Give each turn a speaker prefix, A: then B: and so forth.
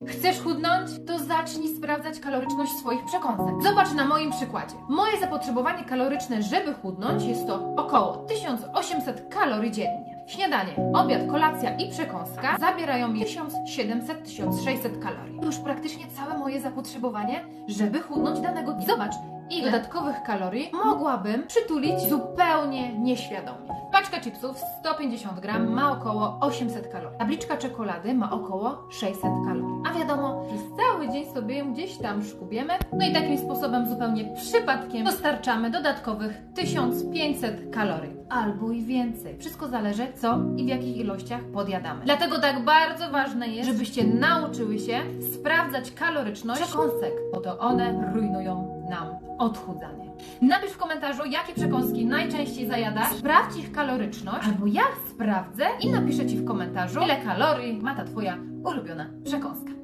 A: Chcesz chudnąć? To zacznij sprawdzać kaloryczność swoich przekąsek. Zobacz na moim przykładzie. Moje zapotrzebowanie kaloryczne, żeby chudnąć, jest to około 1800 kalorii dziennie. Śniadanie, obiad, kolacja i przekąska zabierają mi 1700-1600 kalorii. To już praktycznie całe moje zapotrzebowanie, żeby chudnąć danego dnia. Zobacz, ile dodatkowych kalorii mogłabym przytulić zupełnie nieświadomie. Paczka chipsów 150 gram ma około 800 kalorii. Tabliczka czekolady ma około 600 kalorii. A wiadomo, przez cały dzień sobie ją gdzieś tam szkubiemy. No i takim sposobem zupełnie przypadkiem dostarczamy dodatkowych 1500 kalorii. Albo i więcej. Wszystko zależy, co i w jakich ilościach podjadamy. Dlatego tak bardzo ważne jest, żebyście nauczyły się sprawdzać kaloryczność przekąsek, bo to one rujnują nam odchudzanie. Napisz w komentarzu, jakie przekąski najczęściej zajadasz, sprawdź ich kaloryczność, albo ja sprawdzę i napiszę Ci w komentarzu, ile kalorii ma ta Twoja ulubiona przekąska.